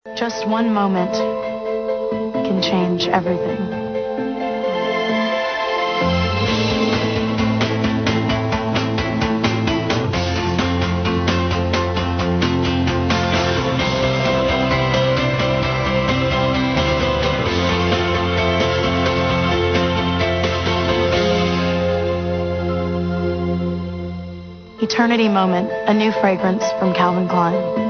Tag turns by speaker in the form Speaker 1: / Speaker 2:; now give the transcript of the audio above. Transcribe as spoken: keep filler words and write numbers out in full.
Speaker 1: Just one moment can change everything. Eternity Moment, a new fragrance from Calvin Klein.